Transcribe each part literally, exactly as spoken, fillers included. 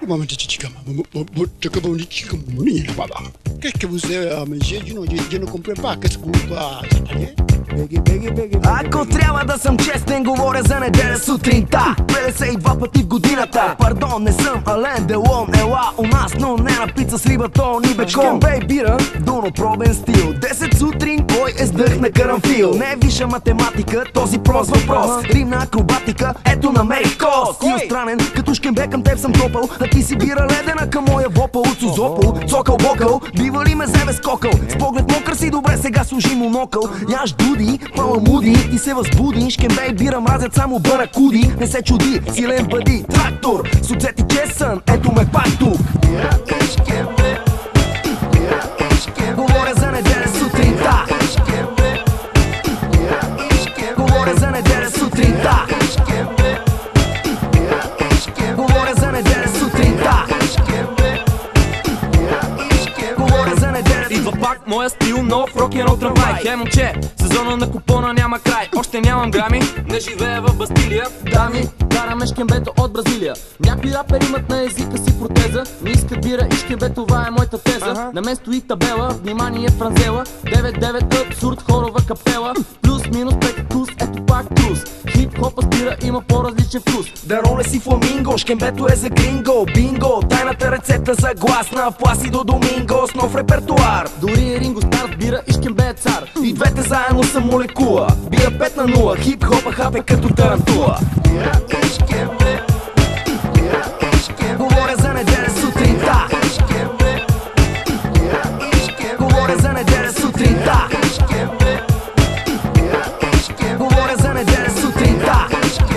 Maman dit chica, tu peux pas dire que mon nid là-bas. Qu'est-ce que vous avez à manger? Je ne comprends pas. Qu'est-ce que vous faites? Ако трябва да съм честен, говоря за неделя сутринта, петдесет и два пъти в годината. Пардон, не съм Ален Делон, ела у нас, но не на пица с риба, то ни бекон. Шкембей бира, дунопробен стил. Десет сутрин, кой е сдъх на карамфил? Не е висша математика, този прост въпрос. Римна акробатика, ето намерих кост. Стил странен, като шкембе към теб съм топъл, а ти си бира ледена към моя вопъл. От сузопъл, цокъл бокъл, бива ли ме зеве скокъл? С поглед мокър си, добре, сега служи монокъл. Яш дуди, маламуди, ти се възбуди. Шкембей бира мразят само баракуди. Не се чуди, силен бъди, трактор. С оцет и чесън, ето ме пак тук. Говоря за неделя сутринта. Говоря за неделя сутринта. Говоря за неделя сутринта. Говоря за неделя. Идва пак моя стил, нов рок-н-рол трамвай. Хей момче, сезона на купона няма край. Още нямам грами, не живея в Бастилия. Дами, караме шкембето от Бразилия. Някои рапери имат на езика си протеза, не искат бира и шкембе, това е моята теза. uh-huh. На мен стои табела, внимание франзела, девет девет абсурд, хорова капела. Плюс минус пет туз, ето пак туз. Хип-хопа спира, има по-различен вкус. Дароле си фламинго, шкембето е за гринго. Бинго, тайната рецепта за гласна Пласидо Доминго с нов репертуар. Дори Ринго Стар бира и шкембе е цар. И двете заедно са молекула. Бира пет на нула, хип-хопа хапе като тарантула. Говоря за неделя сутринта. Говоря за неделя сутринта. Говоря за неделя сутринта.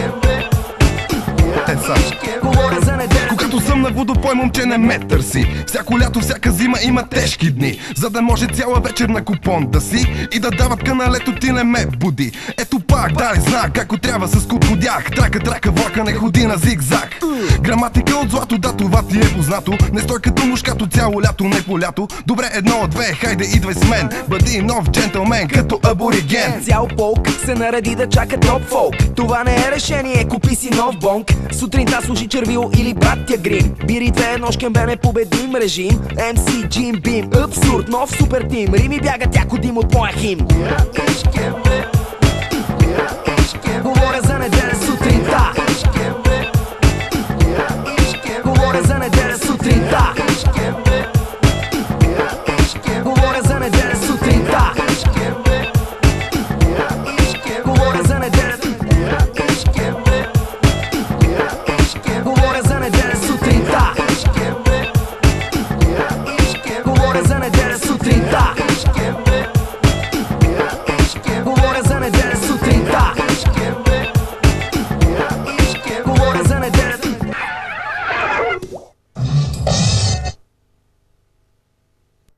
Говоря за неделя. Когато съм на водопой, момче не ме търси. Всяко лято, всяка зима има тежки дни, за да може цяла вечер на купон да си и да дават каналето, ти не ме буди. Ето пак, дай знак, како трябва с кут ходях. Трака, трака, влака не ходи на зигзаг. Граматика от злато, да, това ти е познато. Не стой като муж, като цяло лято, не по лято. Добре, едно, две, хайде идвай с мен. Бъди нов джентълмен, като абориген. Цял полк се нареди да чака топ фолк. Това не е решение, купи си нов бонк. Сутринта служи червил или братя Грим. Бири две, едно шкембе, непобедим режим. Ем Си, Джим Бим, абсурд, нов супер тим. Рими бягат яко дим от моя хим. Говоря за неделя сутринта. Говоря за неделя сутринта. Говоря за неделя сутринта. Говоря за неделя. Говоря за неделя сутринта. Говоря за неделя.